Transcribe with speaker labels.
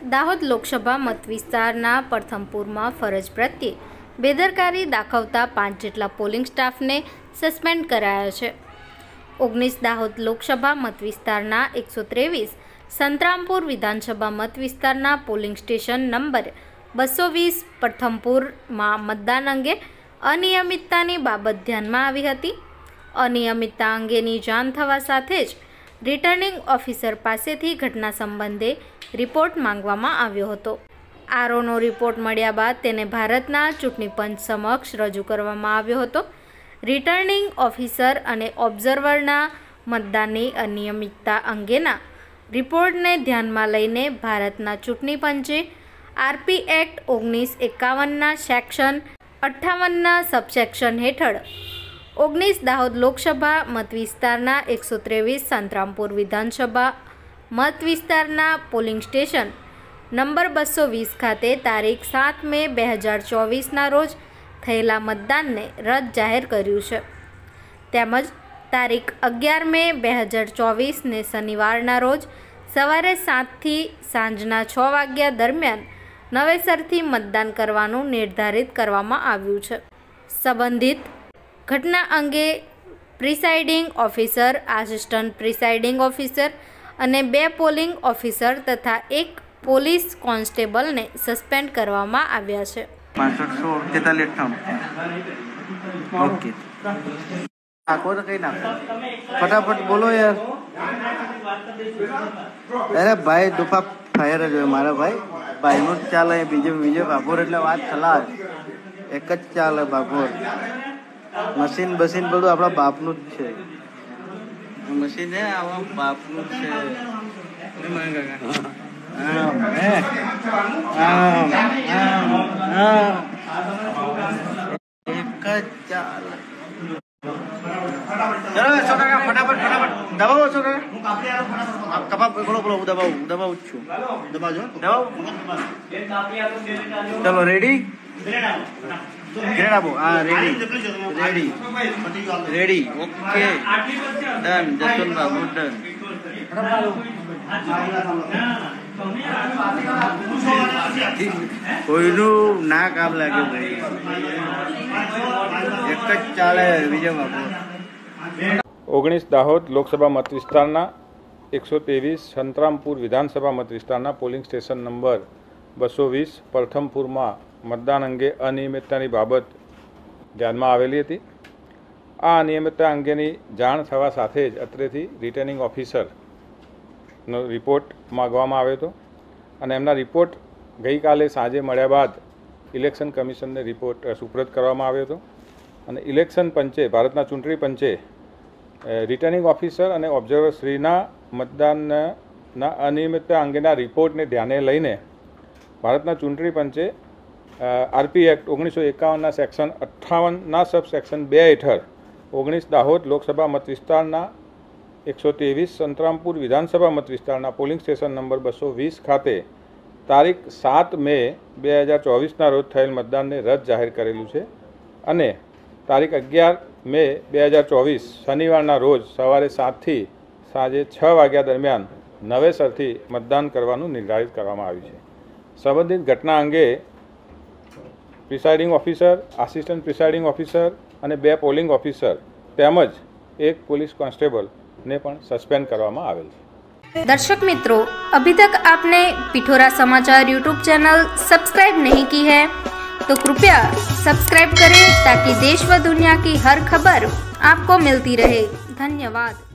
Speaker 1: દાહોદ લોકસભા મતવિસ્તારના પ્રથમપુરમાં ફરજ પ્રત્યે બેદરકારી દાખવતા 5 જેટલા પોલિંગ સ્ટાફને સસ્પેન્ડ કરાયા છે। 19 દાહોદ લોકસભા મતવિસ્તારના 123 સંતરામપુર વિધાનસભા મતવિસ્તારના પોલિંગ સ્ટેશન નંબર 220 પ્રથમપુરમાં મતદાન અંગે અનિયમિતતાની બાબત ધ્યાનમાં આવી હતી। અનિયમિતતા અંગેની જાણ થવા સાથે જ રિટર્નિંગ ઓફિસર પાસેથી ઘટના સંબંધે રિપોર્ટ માંગવામાં આવ્યો હતો। આરઓનો રિપોર્ટ મળ્યા બાદ તેને ભારતના ચૂંટણી પંચ સમક્ષ રજૂ કરવામાં આવ્યો હતો। રિટર્નિંગ ઓફિસર અને ઓબ્ઝર્વરના મતદાનની અનિયમિતતા અંગેના રિપોર્ટને ધ્યાનમાં લઈને ભારતના ચૂંટણી પંચે આરપી એક્ટ 1951ના સેક્શન 58ના સબસેક્શન હેઠળ 19 દાહોદ લોકસભા મતવિસ્તારના 123 સંતરામપુર વિધાનસભા મતવિસ્તારના પોલિંગ સ્ટેશન નંબર 220 ખાતે તારીખ 7 મે 2024ના રોજ થયેલા મતદાનને રદ જાહેર કર્યું છે। તેમજ તારીખ 11 મે 2024ને શનિવારના રોજ સવારે 7થી સાંજના 6 વાગ્યા દરમિયાન નવેસરથી મતદાન કરવાનું નિર્ધારિત કરવામાં આવ્યું છે। સંબંધિત ઘટના અંગે presiding officer, assistant presiding officer અને 2 પોલિંગ ઓફિસર તથા 1 પોલીસ કોન્સ્ટેબલને સસ્પેન્ડ કરવામાં આવ્યા છે।
Speaker 2: 65 ઓકે આકો તો કઈ નાખો ફટાફટ બોલો યાર। અરે ભાઈ દુફા ફાયર જ હોય મારા ભાઈનું જ ચાલે, બીજો બાપોર એટલે વાત ખલાસ, એક જ ચાલે બાપોર। મશીન બધું આપણા બાપનું જ છે, મશીન હે આવા બાપનું જ છે। એક જ ચાલે। ફટાફટ દબાવો છો કાકા બોલો દબાવું છું, દબાવજો ચલો રેડી ગ્રેડ આપો। હા ready okay done Jaswantbabu done. કોઈનું ના કામ લાગે ભાઈ, એક જ ચાલે વિજય બાબુ।
Speaker 3: 19 દાહોદ લોકસભા મતવિસ્તારના 123 સંતરામપુર વિધાનસભા મતવિસ્તારના પોલિંગ સ્ટેશન નંબર 220 પ્રથમપુરમાં મતદાન અંગે અનિયમિતતાની બાબત ધ્યાનમાં આવેલી હતી। આ અનિયમિતતા અંગેની જાણ થવા સાથે જ અત્રેથી રિટર્નિંગ ઓફિસરનો રિપોર્ટ માગવામાં આવ્યો હતો અને એમના રિપોર્ટ ગઈકાલે સાંજે મળ્યા બાદ ઇલેક્શન કમિશનને રિપોર્ટ સુપ્રત કરવામાં આવ્યો હતો અને ઇલેક્શન પંચે, ભારતના ચૂંટણી પંચે રિટર્નિંગ ઓફિસર અને ઓબ્ઝર્વરશ્રીના મતદાનના અનિયમિતતા અંગેના રિપોર્ટને ધ્યાને લઈને ભારતના ચૂંટણી પંચે આરપી એક્ટ 1951ના સેક્શન 58ના સબસેક્શન 2 હેઠળ 19 દાહોદ લોકસભા મતવિસ્તારના 123 સંતરામપુર વિધાનસભા મતવિસ્તારના પોલિંગ સ્ટેશન નંબર 220 ખાતે તારીખ 7 મે 2024ના રોજ થયેલ મતદાનને રદ જાહેર કરેલું છે અને તારીખ 11 મે 2024 શનિવારના રોજ સવારે 7થી સાંજે 6 વાગ્યા દરમિયાન નવેસરથી મતદાન કરવાનું નિર્ધારિત કરવામાં આવ્યું છે। સંબંધિત ઘટના અંગે presiding officer, assistant presiding officer અને 2 પોલિંગ ઓફિસર તેમજ 1 पुलिस कांस्टेबल ने पण सस्पेंड करवामां आवेल छे।
Speaker 1: दर्शक मित्रों, अभी तक आपने पिठोरा समाचार यूट्यूब चैनल सब्सक्राइब नहीं की है तो कृपया सब्सक्राइब करें ताकि देश व दुनिया की हर खबर आपको मिलती रहे। धन्यवाद।